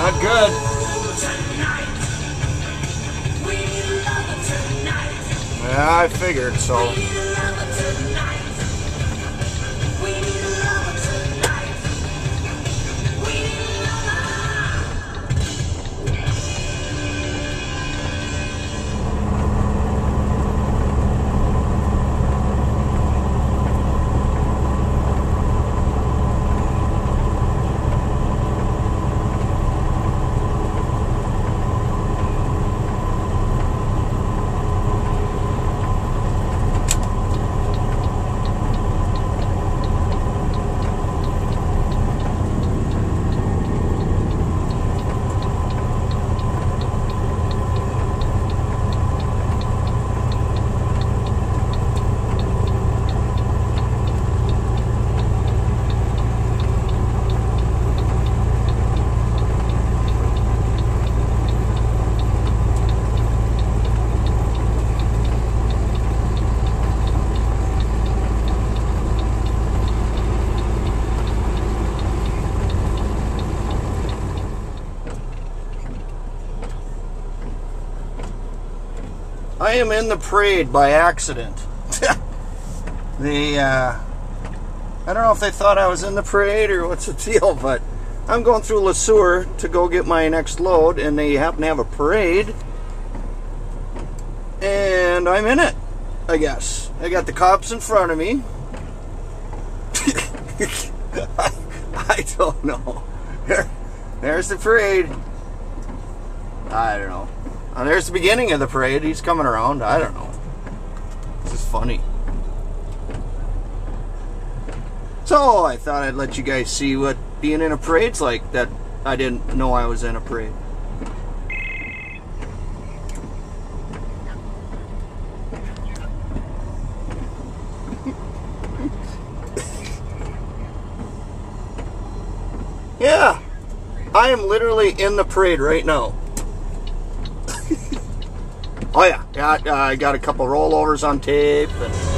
Not good. Yeah, I figured so. I am in the parade by accident. I don't know if they thought I was in the parade or what's the deal, but I'm going through Le Sueur to go get my next load, and they happen to have a parade, and I'm in it, I guess. I got the cops in front of me. I don't know. There's the parade. I don't know. There's the beginning of the parade. He's coming around. I don't know. This is funny. So I thought I'd let you guys see what being in a parade's like that I didn't know I was in a parade. Yeah, I am literally in the parade right now. Oh yeah, I got a couple rollovers on tape and